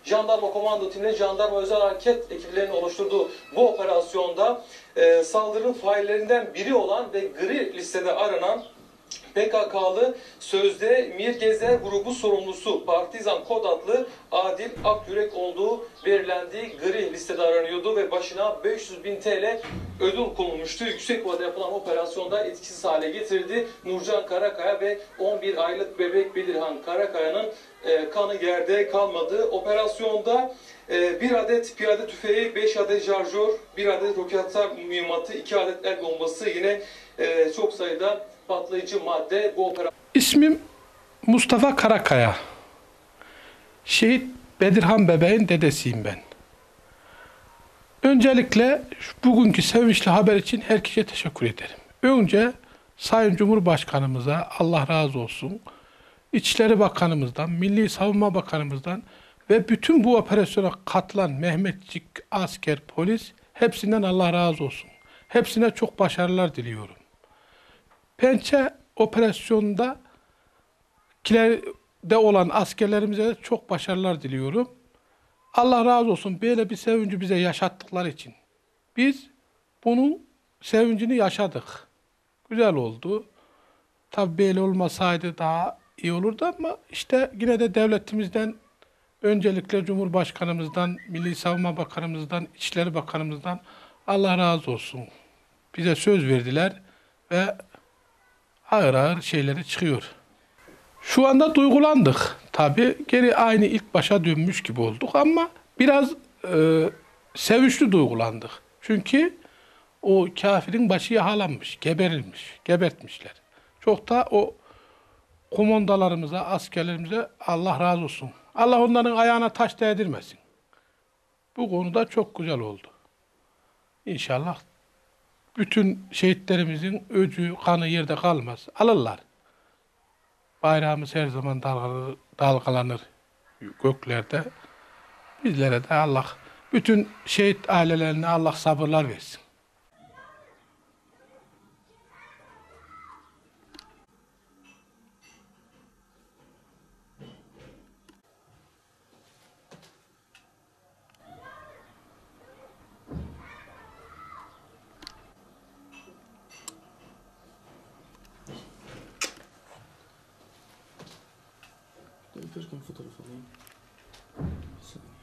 Jandarma Komando Timi, Jandarma Özel Hareket ekiplerinin oluşturduğu bu operasyonda saldırının faillerinden biri olan ve gri listede aranan PKK'lı sözde Mirgeze grubu sorumlusu Partizan Kod adlı Adil Akyürek olduğu belirlendiği gri listede aranıyordu ve başına 500.000 TL ödül konulmuştu. Yüksekova'da yapılan operasyonda etkisiz hale getirdi. Nurcan Karakaya ve 11 aylık bebek Bedirhan Karakaya'nın kanı yerde kalmadı. Operasyonda 1 adet piyade tüfeği, 5 adet şarjör, 1 adet roketter mühimmatı, 2 adet el bombası, yine çok sayıda patlayıcı madde bu operasyon. İsmim Mustafa Karakaya. Şehit Bedirhan bebeğin dedesiyim ben. Öncelikle bugünkü sevinçli haber için herkese teşekkür ederim. Önce Sayın Cumhurbaşkanımıza Allah razı olsun, İçişleri Bakanımızdan, Milli Savunma Bakanımızdan ve bütün bu operasyona katılan Mehmetçik, asker, polis hepsinden Allah razı olsun. Hepsine çok başarılar diliyorum. Pençe operasyonunda kilerde olan askerlerimize de çok başarılar diliyorum. Allah razı olsun böyle bir sevinci bize yaşattıkları için. Biz bunun sevincini yaşadık. Güzel oldu. Tabii böyle olmasaydı daha iyi olurdu ama işte yine de devletimizden, öncelikle Cumhurbaşkanımızdan, Milli Savunma Bakanımızdan, İçişleri Bakanımızdan Allah razı olsun. Bize söz verdiler ve ağır ağır şeyleri çıkıyor. Şu anda duygulandık. Tabii geri aynı ilk başa dönmüş gibi olduk ama biraz sevinçli duygulandık. Çünkü o kafirin başı yağlanmış, geberilmiş, gebertmişler. Çok da o komandalarımıza, askerlerimize Allah razı olsun. Allah onların ayağına taş değdirmesin. Bu konuda çok güzel oldu. İnşallah bütün şehitlerimizin öcü, kanı yerde kalmaz. Alırlar. Bayrağımız her zaman dalgalanır göklerde. Bizlere de Allah, bütün şehit ailelerine Allah sabırlar versin. Yaparken fotoğraf alayım. Bir saniye.